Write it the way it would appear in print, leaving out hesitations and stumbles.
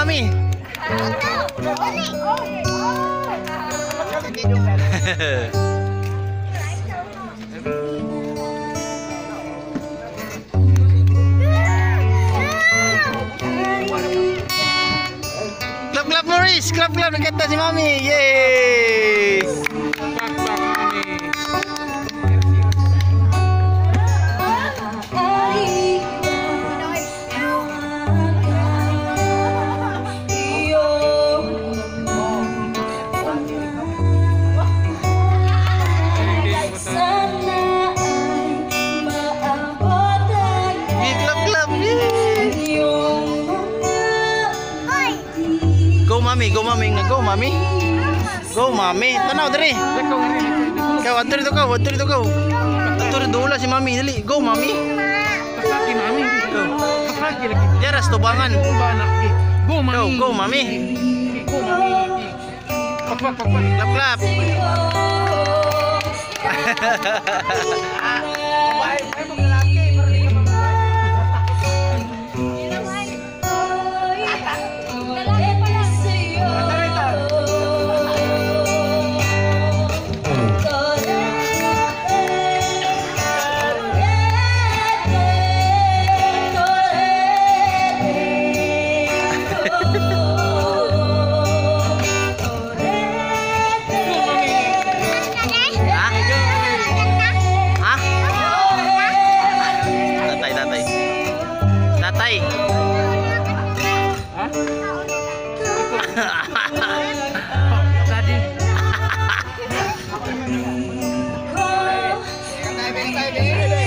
mami. Clap clap Maurice, clap clap nakita si mami. Yay! Go mami, go mami. Go mami. Tanaw diri. Kau atur itu kau, atur itu kau. Atur dulu si mami dali. Go mami. Pasaki mami. Go. Pasaki lagi. Jaras tubangan. Go mami. Go mami. Go mami. Apa. Clap clap. Tatay. Tadi.